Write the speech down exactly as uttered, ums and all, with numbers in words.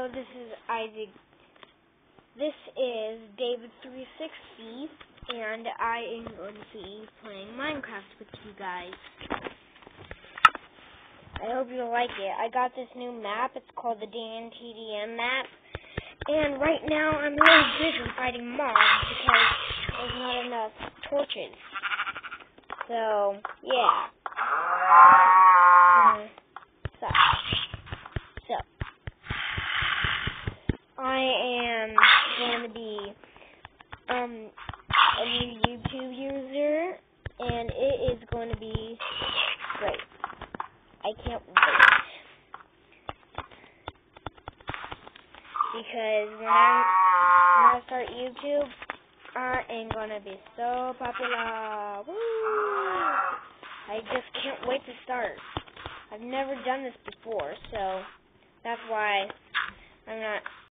Hello, this is Isaac. This is David three sixty, and I am going to be playing Minecraft with you guys. I hope you like it. I got this new map. It's called the D N T D M map. And right now I'm really busy fighting mobs because there's not enough torches. So, yeah. Uh, so, so, I am going to be um, a new YouTube user, and it is going to be great. I can't wait. Because when I, when I start YouTube, I am going to be so popular. Woo! I just can't wait to start. I've never done this before, so that's why I'm not